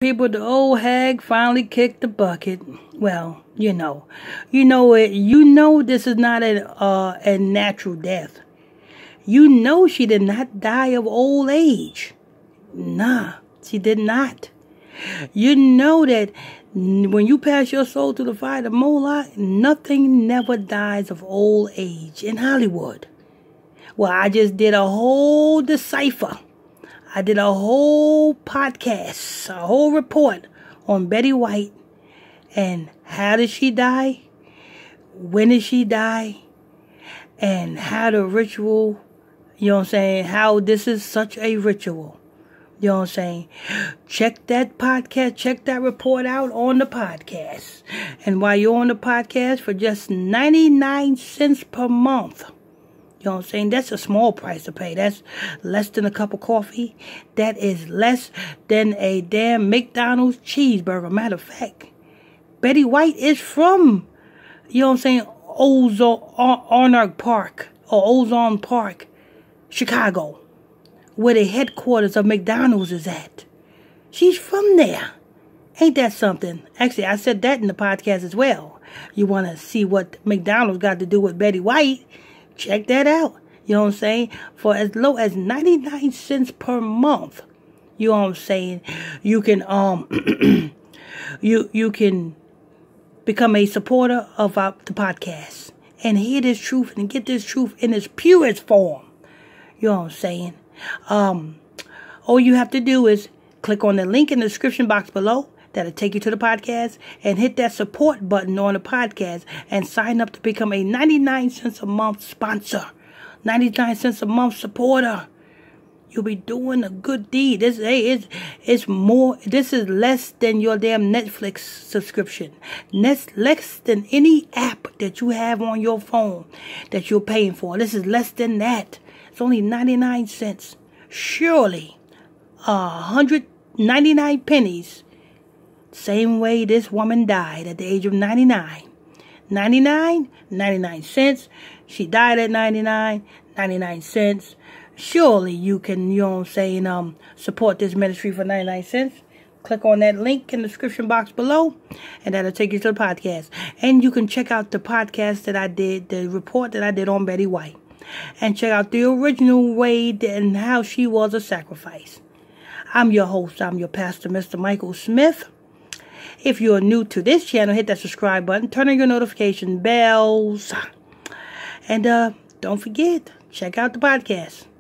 People, the old hag finally kicked the bucket. Well, you know it. You know this is not a natural death. You know she did not die of old age. Nah, she did not. You know that when you pass your soul to the fire of Moloch, nothing never dies of old age in Hollywood. Well, I just did a whole decipher. I did a whole podcast, a whole report on Betty White and how did she die, when did she die, and how the ritual, you know what I'm saying, how this is such a ritual. You know what I'm saying? Check that podcast, check that report out on the podcast. And while you're on the podcast, for just 99 cents per month, you know what I'm saying? That's a small price to pay. That's less than a cup of coffee. That is less than a damn McDonald's cheeseburger. Matter of fact, Betty White is from, you know what I'm saying, Ozark Park, or Ozone Park, Chicago, where the headquarters of McDonald's is at. She's from there. Ain't that something? Actually, I said that in the podcast as well. You want to see what McDonald's got to do with Betty White? Check that out. You know what I'm saying? For as low as 99 cents per month. You know what I'm saying? You can you can become a supporter of the podcast and hear this truth and get this truth in its purest form. You know what I'm saying? All you have to do is click on the link in the description box below. That'll take you to the podcast, and hit that support button on the podcast and sign up to become a 99 cents a month sponsor, 99 cents a month supporter. You'll be doing a good deed. It's more. This is less than your damn Netflix subscription. Less than any app that you have on your phone that you're paying for. This is less than that. It's only 99 cents. Surely, 199 pennies. Same way this woman died at the age of 99. 99 cents. She died at 99 cents. Surely you can, you know what I'm saying, support this ministry for 99 cents. Click on that link in the description box below, and that'll take you to the podcast. And you can check out the podcast that I did, the report that I did on Betty White. And check out the original way and how she was a sacrifice. I'm your host. I'm your pastor, Mr. Michael Smith. If you're new to this channel, hit that subscribe button. Turn on your notification bells. And don't forget, check out the podcast.